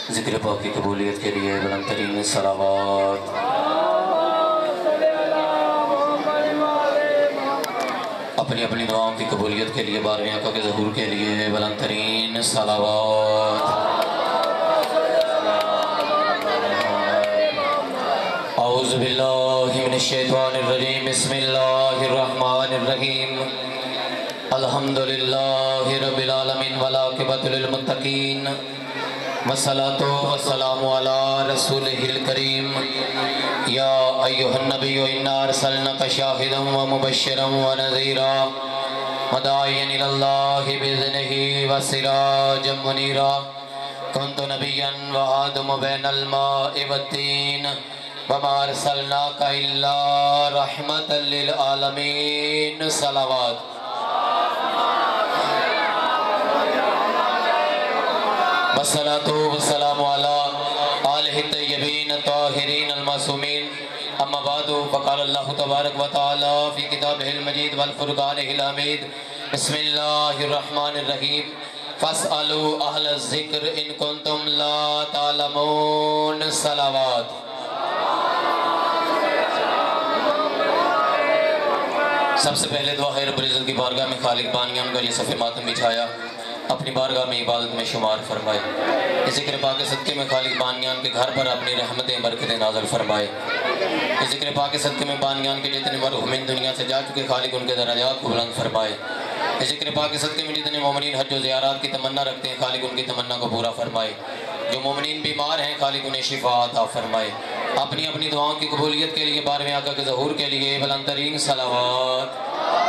ذکر پاک کی قبولیت کے لیے بلند ترین صلوات۔ اپنی اپنی دعاؤں کی قبولیت کے لیے 12ویں آقا کے ظہور کے لیے بلند ترین صلوات۔ اعوذ باللہ من الشیطان الرجیم، بسم اللہ الرحمن الرحیم۔ الحمدللہ رب العالمین والعاقبۃ للمتقین، والصلاۃ والسلام علی رسولہ الکریم۔ یا ایھا النبی انا ارسلناک شاہدا ومبشرا ونذیرا وداعیا الی اللہ باذنہ وسراجا منیرا۔ کنت نبیا وآدم بین الماء والطین وما ارسلناک الا رحمۃ للعالمین۔ صلوات۔ والصلاة والسلام على آلہ الطیبین الطاہرین المعصومین، اما بعد فقال اللہ تبارک و تعالی فی کتابہ المجید والفرقانہ الحمید۔ بسم اللہ الرحمن الرحیم۔ فاسألوا اہل الذکر ان کنتم لا تعلمون۔ صلوات۔ سب سے پہلے دعا ہے رب العزت کی بارگاہ میں خالق بانیان کا یہ صف ماتم بچھایا اپنی بارگاہ میں عبادت میں شمار فرمائے۔ اس ذکر پاک صدقے میں خالق بانیان کے گھر پر اپنی رحمتیں برکتیں نازل فرمائے۔ اس ذکر پاک صدقے میں بانیان کے جتنے مرحومین دنیا سے جا چکے خالق ان کے درجات کو بلند فرمائے۔ اس ذکر پاک صدقے میں جتنے مومنین حج و زیارات کی تمنا رکھتے ہیں خالق ان کی تمنا کو پورا فرمائے۔ جو مومنین بیمار ہیں خالق انہیں شفا عطا فرمائے۔ اپنی اپنی دعاؤں کی قبولیت کے لیے 12ویں آقا کے ظہور کے لیے بلند ترین صلوات۔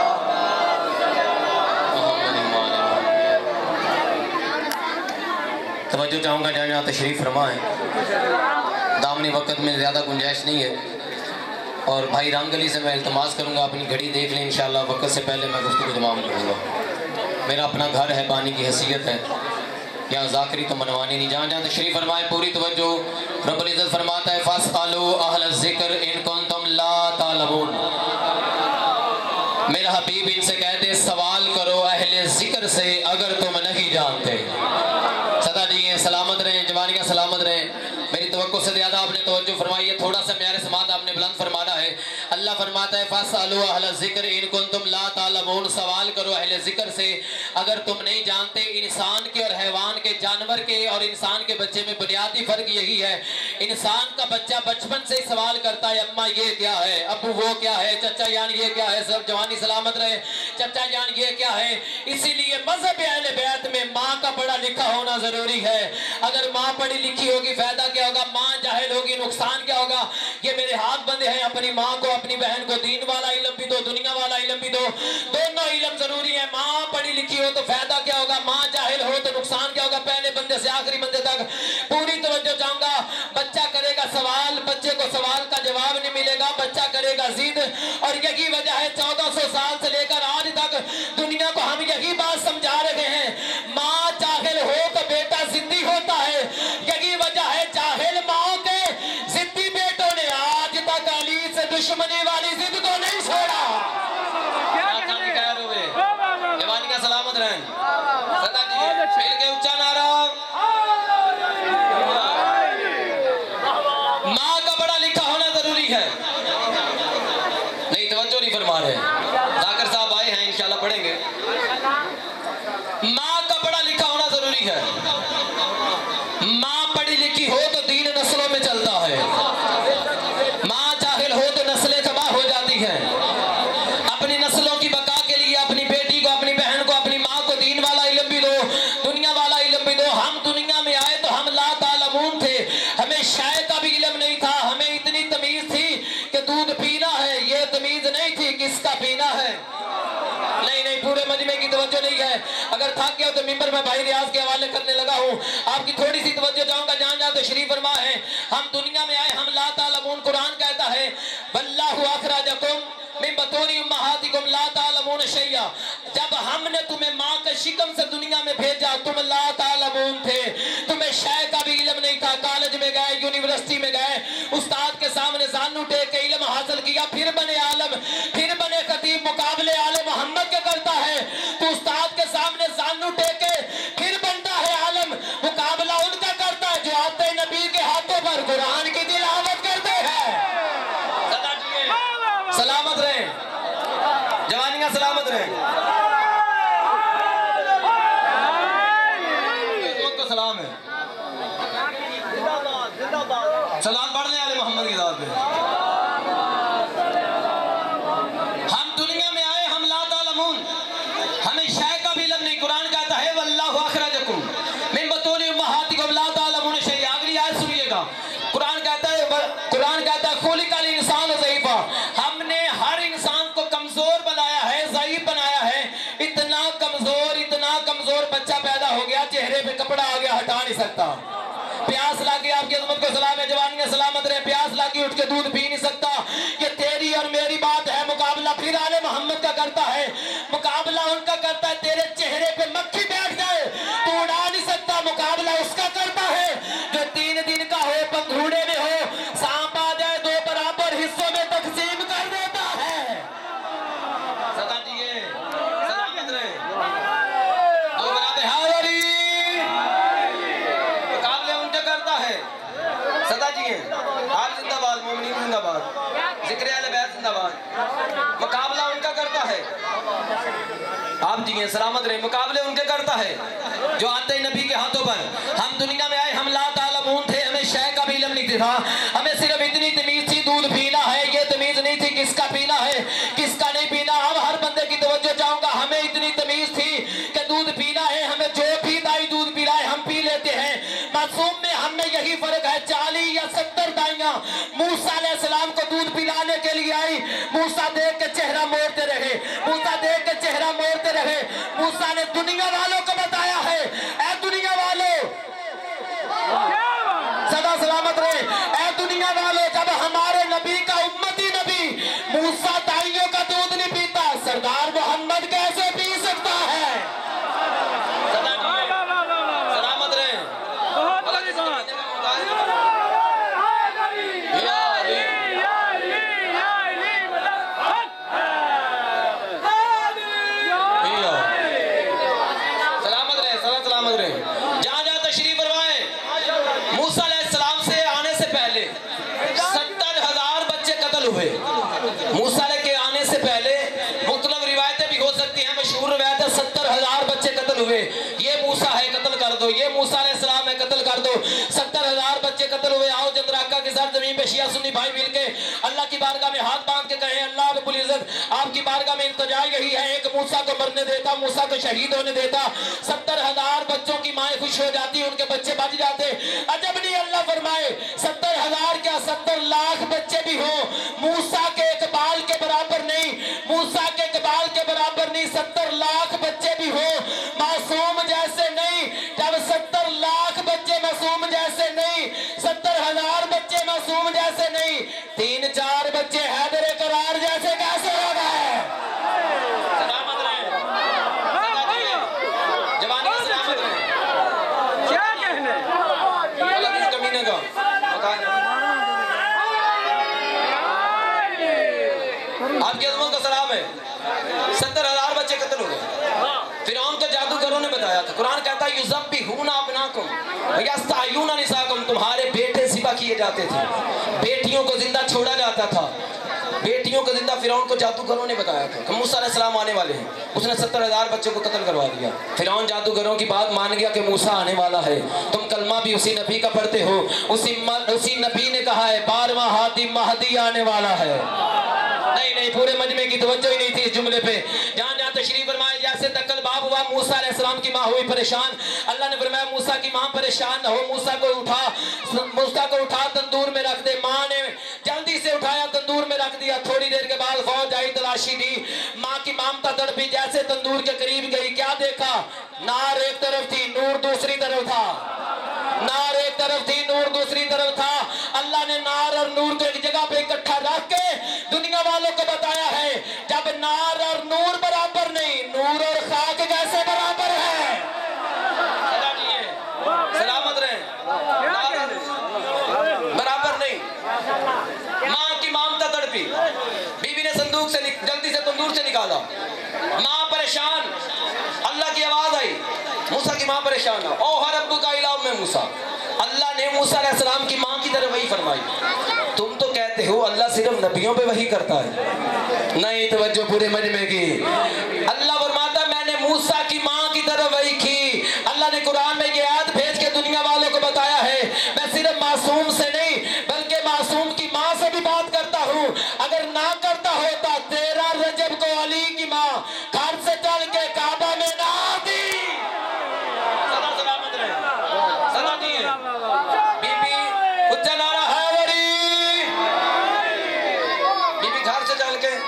توجہ چاہوں گا جہاں تشریف فرما ہے، دامنی وقت میں زیادہ گنجائش نہیں ہے، اور بھائی رام گلی سے میں التماس کروں گا اپنی گھڑی دیکھ لیں انشاءاللہ، وقت سے پہلے میں گفتگو تمام کروں گا۔ میرا اپنا گھر ہے، بانی کی حیثیت ہے، یہاں ذاکری تو منوانی نہیں۔ جہاں جہاں تشریف فرمائے پوری توجہ۔ رب العزت فرماتا ہے فَاسْأَلُوا أَهْلَ الذِّكْرِ إِن كُنتُمْ لَا تَعْلَمُونَ۔ میرا حبیب ان سے کہتے سوال کرو اہل ذکر سے اگر تم نہیں جانتے۔ صدا دیئے، سلامت رہیں، جوانیاں سلامت رہیں۔ میری توقع سے زیادہ آپ نے توجہ فرمائی ہے، تھوڑا سا معیار سماعت آپ نے بلند فرمانا ہے۔ اللہ فرماتا ہے فَاسْأَلُوا أَهْلَ الذِّكْرِ إِن كُنتُمْ لَا تَعْلَمُونَ۔ سوال کرو اہل ذکر سے اگر تم نہیں جانتے۔ انسان کے اور حیوان کے، جانور کے اور انسان کے بچے میں بنیادی فرق یہی ہے، انسان کا بچہ بچپن سے سوال کرتا ہے اماں یہ کیا ہے، ابو وہ کیا ہے، چچا جان یہ کیا ہے۔ سب جوانی سلامت رہے، چچا جان یہ کیا ہے۔ اسی لیے مذہب اہل بیت میں ماں کا پڑھا لکھا ہونا ضروری ہے۔ اگر ماں پڑھی لکھی ہوگی فائدہ کیا ہوگا، ماں جاہل ہوگی نقصان کیا ہوگا۔ یہ میرے ہاتھ بندے ہیں، اپنی ماں کو اپنی بہن کو دین والا علم بھی دو، دنیا والا علم بھی دو، دونوں علم ضروری ہے۔ ماں پڑھی لکھی ہو تو فائدہ کیا ہوگا، ماں جاہل ہو تو نقصان کیا ہوگا۔ پہلے بندے سے آخری بندے تک پوری توجہ چاہوں گا۔ بچہ کرے گا سوال، بچے کو سوال کا جواب نہیں ملے گا، بچہ کرے گا ضد، اور یہی وجہ ہے 1400 سال سے لے کر آج تک دنیا کو ہم یہی بات سمجھا رہے ہیں، ماں جاہل ہو تو بیٹا ضدی ہوتا ہے۔ یہی وجہ ہے جاہل ماں کے ضدی بیٹوں نے آج تک علی سے دشمنی والی ضد کو نہیں چھوڑا۔ جوانیاں سلامت رہیں، صدا دیئے، مل کے اچھا نعرہ۔ ماں کا بڑا لکھا ہونا ضروری ہے۔ نہیں توجہ نہیں فرما رہے، ذاکر صاحب آئے ہیں انشاءاللہ پڑھیں گے۔ ماں کا بڑا لکھا ہونا ضروری ہے۔ ماں پڑھی لکھی ہو تو دین نسلوں میں چلتا ہے، ماں جاہل ہو تو نسلیں تباہ ہو جاتی ہیں۔ اپنی نسلوں کی بقا کے لیے اپنی بیٹی کو، اپنی بہن کو، اپنی ماں کو دین والا علم بھی دو، دنیا والا علم بھی دو۔ ہم دنیا میں آئے تو ہم لا تعلمون تھے، ہمیں شائع کا بھی علم نہیں تھا، ہمیں اتنی تمیز تھی کہ دودھ پینا ہے، یہ تمیز نہیں تھی کس کا پینا ہے۔ نہیں پورے مجمع کی توجہ نہیں ہے، اگر تھک گیا ہو تو ممبر میں بھائی ریاض کے حوالے کرنے لگا ہوں، آپ کی تھوڑی سی توجہ چاہوں گا جہاں جہاں تشریف فرما ہے۔ ہم دنیا میں آئے، ہم لا تعلمون، قرآن کہتا ہے واللہ اخرجکم من بطون امہاتکم لا تعلمون شیئا۔ جب ہم نے تمہیں ماں کے شکم سے دنیا میں بھیجا تم لا تعلمون تھے، تمہیں شے کا بھی علم نہیں تھا۔ کالج میں گئے، یونیورسٹی میں گئے، استاد کے سامنے زانو ٹیک کے علم حاصل کیا، پھر بنے عالم، پھر بنے خطیب۔ مقابلے آل محمد کے کرتا ہے تو استاد کے سامنے زانو ٹیک کے پھر بنتا ہے عالم۔ مقابلہ ان کا کرتا ہے جو آپ सलात पढ़ लें आले मोहम्मद की ज़ात पे। हम दुनिया में आए हम ला तालमून, हमें शय का भी इल्म नहीं। कुरान कहता है वल्लाहु अखरजकुम मिन बतूनि उम्महातिकुम ला तालमून शैया। अगली आयत सुनिएगा, कुरान कहता है खुलिकल इंसान ज़ईफ़ा, हमने हर इंसान को कमजोर बनाया है, ज़ईफ़ बनाया है। इतना कमजोर बच्चा पैदा हो गया, चेहरे पे कपड़ा आ गया, हटा नहीं सकता। प्यास लागी, आपकी अज़मत को सलाम है, जवानी सलामत रहे। प्यास लागी, उठ के दूध पी नहीं सकता। ये तेरी और मेरी बात है। मुकाबला फिर आले मोहम्मद का करता है, मुकाबला उनका करता है। तेरे चेहरे पे मक्खी बैठ जाए तो उड़ा नहीं सकता, मुकाबला उसका करता है जो 3 दिन का हो, पंखुड़े में हो, सांप आ जाए 2 बराबर हिस्सों में तकसीम कर देता है। सदा दिए सलामत रहे। दो बनाते हाज़री, मुकाबले उनका करता है। सदा जी आप जिंदाबाद, मोमिनीन जिंदाबाद, जिक्र अहले बैत जिंदाबाद। मुकाबला उनका करता है। आप जी सलामत रहे। मुकाबले उनके करता है जो आते ही नबी के हाथों पर। हम दुनिया में आए हम ला तालमून थे, हमें शय का भी इल्म नहीं था। हमें सिर्फ इतनी तमीज थी दूध पीना है, ये तमीज नहीं थी किसका पीना है किसका नहीं पीना। अब हर बंदे की तवज्जो चाहूंगा, हमें इतनी तमीज थी कि दूध पीना है, हमें जो भी दाई दूध पिलाए हम पी लेते हैं। मासूम में हमने यही फर्क है। 40 या 70 दाइयां मूसा अलैहिस्सलाम को दूध पिलाने के लिए आई। मूसा देख के चेहरा मोड़ते रहे, मूसा देख के चेहरा मोड़ते रहे। मूसा ने दुनिया वालों को बताया है, ऐ दुनिया वालों, सदा सलामत रहे, ऐ दुनिया वालों, जब हमारे नबी का उम्मती नबी मूसा दाइयों का दूध नहीं पीता, सरदार मोहम्मद कैसे पी सकता है? सलामत रहे। जहाँ जहाँ तशरीफ फरमाए, मूसा अलैहिस्सलाम से आने से पहले 70,000 बच्चे कत्ल हुए। मूसा के आने से पहले मुख्तलिफ रिवायतें भी हो सकती हैं, मशहूर रिवायत है 70,000 बच्चे कत्ल हुए। ये मूसा है कत्ल कर दो, ये मूसा अलैहिस्सलाम है कत्ल कर दो। 70,000 बच्चे कत्ल हुए। आओ चंद्राका के साथ जमीन पे शिया सुन्नी भाई मिल के अल्लाह की बारगाह में हाथ बांध के कहे अल्लाह रब्बुल इज्जत आपकी बारगाह में इल्तिजा यही है, एक मूसा को मरने देता, मूसा को शहीद होने देता। 70,000 बच्चों की माएँ खुश हो जाती, उनके बच्चे बच जाते। अजब नहीं, अल्लाह फरमाए 70,000 क्या 70 लाख बच्चे भी हो, मूसा के इकबाल के बराबर नहीं, मूसा के इकबाल के बराबर नहीं। 70 लाख बच्चे भी हो, मासूम जैसे नहीं। जब 70 लाख बच्चे मासूम जैसे नहीं, 70,000 बच्चे मासूम जैसे नहीं, 3-4 बच्चे हैदर करार जैसे कैसे हो गए? सलामत रहे, जवानी में सलामत रहे। क्या कहने कमीने का आपकी अज़मत का सलाम है। 70,000 बच्चे कत्ल हो गए। फिरौन को जादूगरों ने बताया था। कुरान कहता है युज़ब्बिहूना अब्नाकुम व यस्तहय्यूना निसाकुम, तुम्हारे बेटे ज़िबा किए जाते थे, बेटियों को जिंदा छोड़ा जाता था, बेटियों को जिंदा। फिरौन को जादूगरों ने बताया था कि मूसा अलैहिस्सलाम आने वाले हैं। उसने 70,000 बच्चों को कत्ल करवा दिया। फिरौन जादूगरों की बात मान गया कि मूसा आने वाला है। तुम कलमा भी उसी नबी का पढ़ते हो, उसी नबी ने कहा है 12वां हादी महदी आने वाला है। नहीं, पूरे मजमे की तवज्जो ही नहीं थी इस जुमले पे। जहाँ जहाँ तशरीफ फरमाए, जैसे तकल बाब हुआ, मूसा अलैहिस्सलाम की माँ हुई परेशान। अल्लाह ने फरमाया मूसा की माँ परेशान न हो, मूसा को उठा तंदूर में रख दे। माँ ने जल्दी से उठाया, तंदूर में रख दिया। थोड़ी देर के बाद फौज आई, तलाशी दी। माँ की ममता तड़पी, जैसे तंदूर के करीब गई, क्या देखा? नार एक तरफ थी, नूर दूसरी तरफ था। नार एक तरफ थी, नूर दूसरी तरफ था। अल्लाह ने नार और नूर को एक जगह पे इकट्ठा रख के दुनिया वालों को बताया है, जब नार और नूर बराबर नहीं, नूर और खाक जैसे बराबर है। सलामत रहे, बराबर नहीं। माँ की ममता तड़पी, बीवी ने संदूक से जल्दी से तंदूर से निकाला। माँ परेशान, अल्लाह की आवाज आई, मूसा की माँ परेशान है। ओ हर रब्बु का इलाह में मूसा, अल्लाह ने मूसा अलैहिस्सलाम की माँ की तरफ वही फरमाई। तुम तो कहते हो अल्लाह सिर्फ नबियों पे वही करता है। नहीं, तवज्जो पूरे मजमे की। अल्लाह फरमाता मैंने मूसा की माँ की तरफ वही की। अल्लाह ने कुरान में ये आयत भेज के दुनिया वालों को बताया है, मैं सिर्फ मासूम से जब को अली की माँ घर से चल के काबा में ना आती। सदा सलामत रहे, सदा दिए बीबी उच्चा नारा हैदरी, बीबी घर से चल के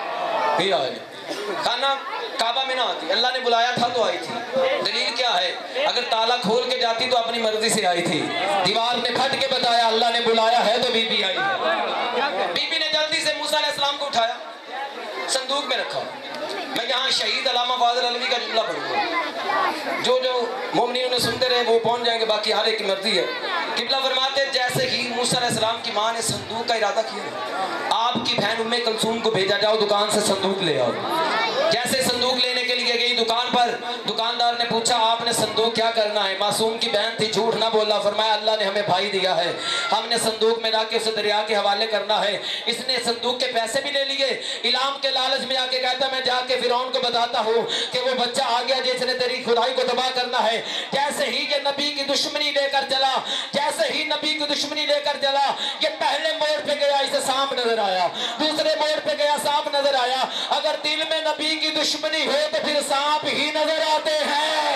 खाना काबा में ना आती। अल्लाह ने बुलाया था तो आई थी। दलील क्या है? अगर ताला खोल के जाती तो अपनी मर्जी से आई थी। दीवार ने फट के बताया अल्लाह ने बुलाया है तो बीबी आई है। बीबी ने जल्दी से मूसा अलैहिस्सलाम को उठाया, संदूक में रखा। मैं यहाँ शहीद अल्लामा फाज़िल अलवी का जुमला पढ़ूंगा, जो मोमिनीन ने सुनते रहे वो पहुंच जाएंगे, बाकी हर एक की मर्जी है। किबला फरमाते जैसे ही मूसा अलैहिस्सलाम की माँ ने संदूक का इरादा किया, आपकी बहन उम्मे कलसूम को भेजा जाओ दुकान से संदूक ले आओ। जैसे संदूक लेने के लिए गई दुकान पर, दुकानदार ने पूछा आपने संदूक क्या करना है? मासूम की बहन थी, झूठ ना बोला। फरमाया अल्लाह ने हमें भाई दिया है, हमने संदूक में जाके उसे दरिया के हवाले करना है। इसने संदूक के पैसे भी ले लिए। इलाम के लालच में जाके कहता मैं जाके फिरौन को बताता हूँ कि वो बच्चा आ गया जिसने तेरी खुदाई को तबाह करना है। जैसे ही ये नबी की दुश्मनी लेकर चला, जैसे ही नबी की दुश्मनी लेकर चला, ये पहले मोड़ पे गया इसे सांप नजर आया, दूसरे मोड़ पे गया सांप नजर आया। अगर दिल में नबी की दुश्मनी हो तो फिर सांप ही नजर आते हैं।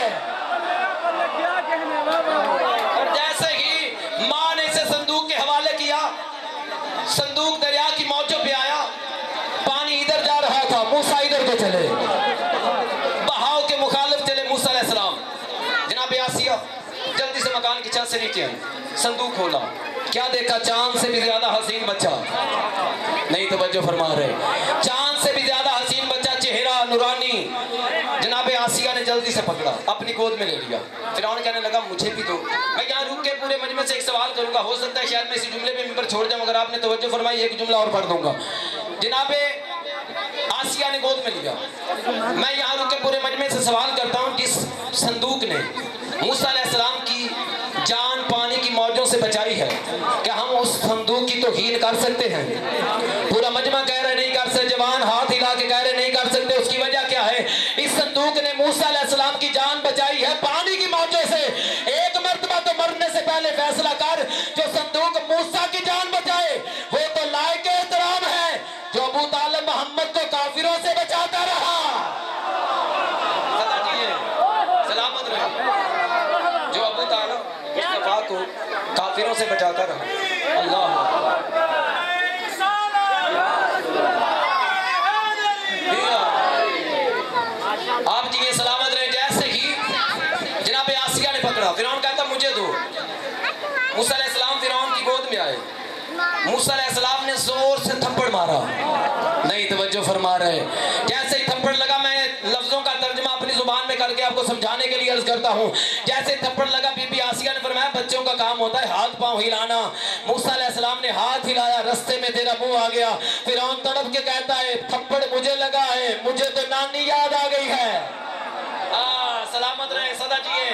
और जैसे ही माँ ने इसे संदूक के हवाले किया, संदूक दरिया की मौजों पे आया, पानी इधर जा रहा था, मूसा इधर को चले, बहाव के मुखालिफ चले मूसा अलैहिस्सलाम। जनाब आसिया जल्दी से मकान की छत से नीचे आई, संदूक खोला, क्या देखा? चांद से भी ज्यादा हसीन बच्चा। नहीं तवज्जो फरमा रहे, चांद से भी ज्यादा हसीन बच्चा, चेहरा नूरानी। जनाब आसिया ने जल्दी से पकड़ा, अपनी गोद में ले लिया। फिरौन कहने लगा मुझे भी दो। मैं यहाँ रुक के पूरे मजमे से एक सवाल करूंगा, हो सकता है शायद मैं इसी जुमले पे मिंबर छोड़ जाऊं, अगर आपने तवज्जो फरमाई एक जुमला और पढ़ दूंगा। जनाब आसिया ने गोद में लिया। मैं यहाँ रुक के पूरे मजमे से सवाल करता हूँ, जिस संदूक ने मूसा अलैहिस्सलाम की जान पानी की मौजों से बचाई है, क्या हम उस संदूक की तौहीन कर सकते हैं? पूरा मजमा कह रहे नहीं कर सकते, जवान हाथ हिला के कह रहे नहीं कर सकते। उसकी वजह क्या है? इस संदूक ने मूसा अलैहिस्सलाम की जान बचाई है पानी की मौजों से। एक मर्तबा तो मरने से पहले फैसला कर, जो संदूक मूसा की जान बचाए वो तो लायक एहतराम है जो अबू तालिब मोहम्मद को काफिरों से बचाता रहा। सलामत रहे, जो अबू तालिब मुस्तफा को काफिरों से बचाता रहा। अल्लाह आप जी सलामत रहे। जैसे ही जनाब आसिया ने पकड़ा, फिरौन कहता मुझे दो। मूसा अलैहिस्सलाम फिरौन की गोद में आए, मूसा अलैहिस्सलाम ने जोर से थप्पड़ मारा। नहीं तवज्जो फरमा रहे, जैसे ही थप्पड़ लगा, मैं लफ्जों का तर्जुमा अपनी जुबान में करके आपको समझाने के लिए अर्ज करता हूँ। जैसे थप्पड़ लगा, बीबी आसिया ने फरमाया बच्चों का काम होता है हाथ पांव हिलाना। मूसा अलैहिस्सलाम ने हाथ हिलाया, रास्ते में तेरा मुंह आ गया। फिरौन तड़प के कहता है थप्पड़ मुझे लगा है, मुझे तो नानी याद आ गई है। सलामत रहे, सदा जिए।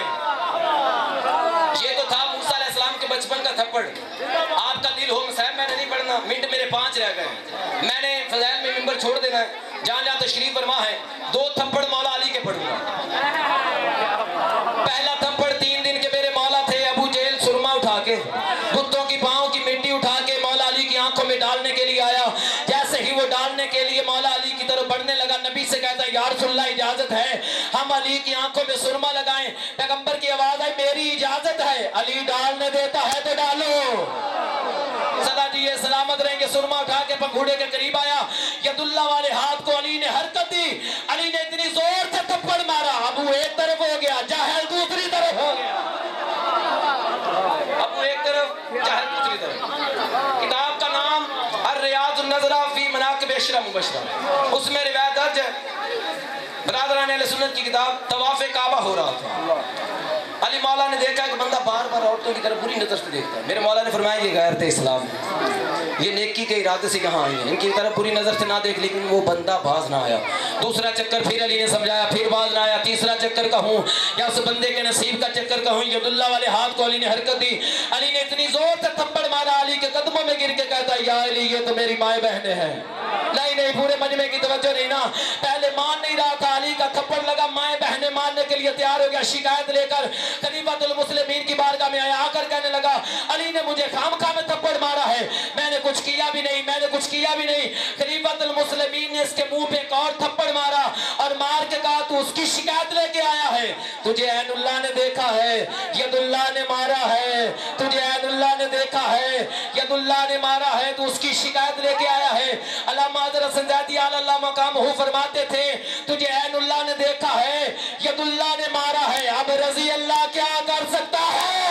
ये तो था मूसा अलैहिस्सलाम के बचपन का थप्पड़। आपका दिल हो साहब मैंने नहीं पढ़ना, मिनट मेरे 5 रह गए, मैंने फज़ाइल में मिंबर छोड़ देना है। जहाँ जहाँ तशरीफ फरमा है 2 थप्पड़ मौला अली के पढ़ूंगा। पहला थप्पड़ 3 दिन के मेरे मौला थे अबू जेल, सुरमा उठा के कुत्तों की पाँव की मिट्टी उठा के मौला अली की आंखों में डालने के लिए आया। जैसे ही वो डालने के लिए मौला अली की तरफ बढ़ने लगा, नबी से कहता है या रसूलल्लाह इजाजत है हम अली की आंखों में सुरमा लगाएं। पैगंबर की आवाज आई मेरी इजाजत है। अली डालने देता है तो डालो। सदा जी ये सलामत रहेंगे। सुरमा उठा के पंखुड़े के करीब आया, यदुल्ला वाले हाथ को अली ने हरकत दी। अली ने इतनी जोर से थप्पड़ मारा, अबू एक तरफ हो गया, जाहल दूसरी तरफ हो गया। अबू एक तरफ, जाहल दूसरी तरफ। किताब का नाम अर्रियाजुन नज़रा फी मनाक़िब अशरा मुबशरा, उसमें रिवायत दर्ज है। बरादरान अहले सुन्नत की किताब, तवाफ़े काबा हो रहा था। अली मौला ने देखा कि बंदा बार बार औरतों की तरफ बुरी नजर से देखता है। मेरे मौला ने फरमाया ये गैरत इस्लाम, ये नेकी के इरादे से यहाँ आई है, इनकी तरफ बुरी नजर से ना देख। लेकिन वो बंदा बाज ना आया। दूसरा चक्कर फिर अली ने समझाया, फिर बाज ना आया। तीसरा चक्कर कहूँ या उस बंदे के नसीब का चक्कर कहूँ, यदुल्ला वाले हाथ को अली ने हरकत दी। अली ने इतनी जोर से थप्पड़ मारा, अली के कदमों में गिर के कहता है या अली ये तो मेरी माएँ बहनें हैं। नहीं पूरे मजमे की तवज्जो नहीं ना, पहले मान नहीं रहा था, अली का थप्पड़ लगा, माएँ बहनें मानने के लिए तैयार हो गया। शिकायत लेकर खलीफतुल मुस्लिमीन की बारगाह में आया, आकर कहने लगा अली ने मुझे खामखा में थप्पड़ मारा है, मैंने کچھ کیا بھی نہیں، میں نے کچھ کیا بھی نہیں۔ خلیفۃ المسلمین نے اس کے منہ پہ ایک اور تھپڑ مارا اور مار کے کہا تو اس کی شکایت لے کے آیا ہے، تجھے عین اللہ نے دیکھا ہے، ید اللہ نے مارا ہے، تجھے عین اللہ نے دیکھا ہے، ید اللہ نے مارا ہے، تو اس کی شکایت لے کے آیا ہے۔ علامہ حضرت سنجادی علی اللہ مقامہ فرماتے تھے تجھے عین اللہ نے دیکھا ہے، ید اللہ نے مارا ہے، اب رضی اللہ کیا کر سکتا ہے؟